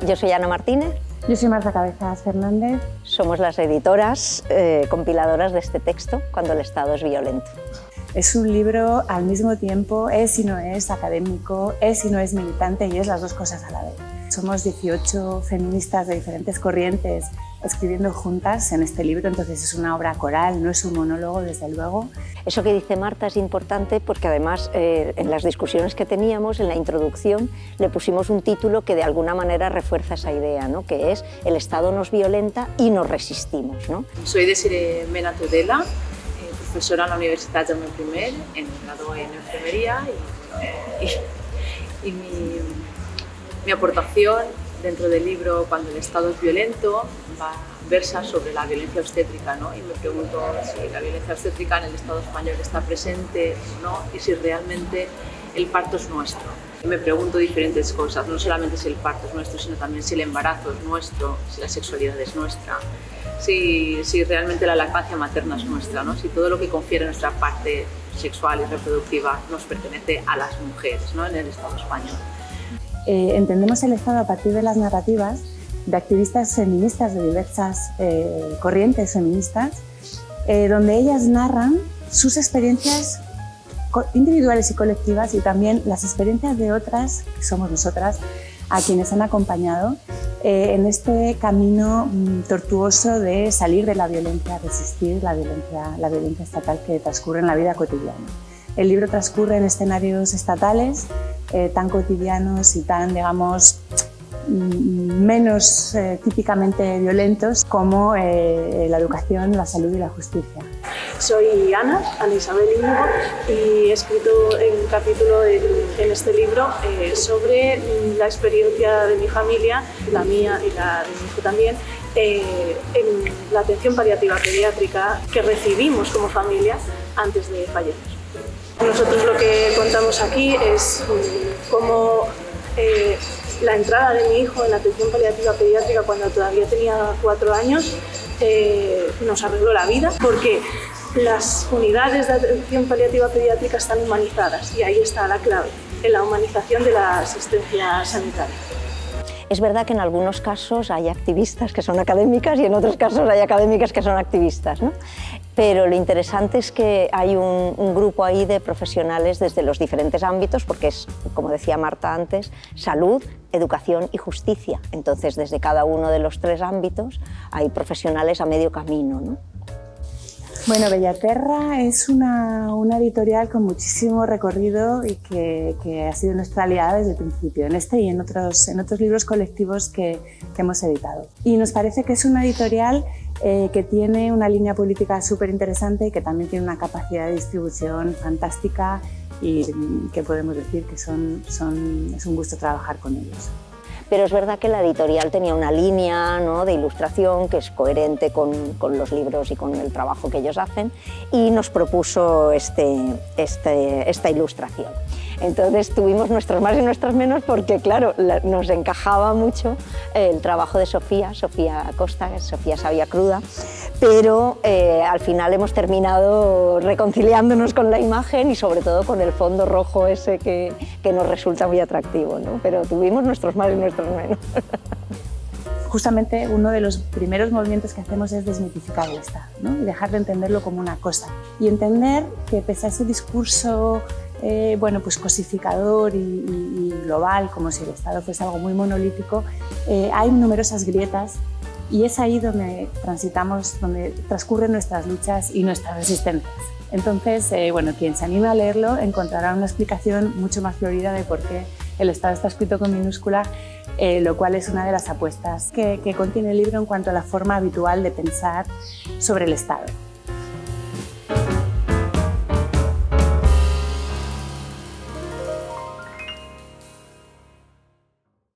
Yo soy Ana Martínez. Yo soy Marta Cabezas Fernández. Somos las editoras, compiladoras de este texto, Cuando el Estado es violento. Es un libro al mismo tiempo, es y no es académico, es y no es militante y es las dos cosas a la vez. Somos 18 feministas de diferentes corrientes escribiendo juntas en este libro, entonces es una obra coral, no es un monólogo, desde luego. Eso que dice Marta es importante porque además en las discusiones que teníamos, en la introducción, le pusimos un título que de alguna manera refuerza esa idea, ¿no? Que es El Estado nos violenta y nos resistimos, ¿no? Soy Desiree Mena Tudela, profesora en la Universitat Jaume I, en grado en enfermería y mi aportación dentro del libro Cuando el Estado es violento versa sobre la violencia obstétrica, ¿no? Y me pregunto si la violencia obstétrica en el Estado español está presente o no y si realmente el parto es nuestro. Y me pregunto diferentes cosas, no solamente si el parto es nuestro, sino también si el embarazo es nuestro, si la sexualidad es nuestra, si realmente la lactancia materna es nuestra, ¿no? Si todo lo que confiere nuestra parte sexual y reproductiva nos pertenece a las mujeres, ¿no? En el Estado español. Entendemos el Estado a partir de las narrativas de activistas feministas de diversas corrientes feministas, donde ellas narran sus experiencias individuales y colectivas y también las experiencias de otras, que somos nosotras, a quienes han acompañado en este camino tortuoso de salir de la violencia, resistir la violencia estatal que transcurre en la vida cotidiana. El libro transcurre en escenarios estatales tan cotidianos y tan, digamos, menos típicamente violentos como la educación, la salud y la justicia. Soy Ana Isabel Íñigo y he escrito un capítulo en este libro sobre la experiencia de mi familia, la mía y la de mi hijo también, en la atención paliativa pediátrica que recibimos como familia antes de fallecer. Nosotros lo que contamos aquí es cómo la entrada de mi hijo en la atención paliativa pediátrica cuando todavía tenía 4 años nos arregló la vida, porque las unidades de atención paliativa pediátrica están humanizadas y ahí está la clave, en la humanización de la asistencia sanitaria. Es verdad que en algunos casos hay activistas que son académicas y en otros casos hay académicas que son activistas, ¿no? Pero lo interesante es que hay un grupo ahí de profesionales desde los diferentes ámbitos, porque es, como decía Marta antes, salud, educación y justicia. Entonces, desde cada uno de los 3 ámbitos hay profesionales a medio camino, ¿no? Bueno, Bellaterra es una editorial con muchísimo recorrido y que ha sido nuestra aliada desde el principio, en este y en otros libros colectivos que hemos editado. Y nos parece que es una editorial que tiene una línea política súper interesante y que también tiene una capacidad de distribución fantástica y que podemos decir que es un gusto trabajar con ellos. Pero es verdad que la editorial tenía una línea, ¿no?, de ilustración que es coherente con los libros y con el trabajo que ellos hacen y nos propuso esta ilustración. Entonces tuvimos nuestros más y nuestros menos porque, claro, nos encajaba mucho el trabajo de Sofía Costa, Sofía Sabia Cruda, pero al final hemos terminado reconciliándonos con la imagen y sobre todo con el fondo rojo ese que nos resulta muy atractivo, ¿no? Pero tuvimos nuestros más y nuestros menos. Justamente uno de los primeros movimientos que hacemos es desmitificar el Estado, ¿no? Y dejar de entenderlo como una cosa y entender que pese a ese discurso bueno, pues cosificador y global, como si el Estado fuese algo muy monolítico, hay numerosas grietas y es ahí donde transitamos, donde transcurren nuestras luchas y nuestras resistencias. Entonces, bueno, quien se anime a leerlo encontrará una explicación mucho más florida de por qué el Estado está escrito con minúscula, lo cual es una de las apuestas que contiene el libro en cuanto a la forma habitual de pensar sobre el Estado.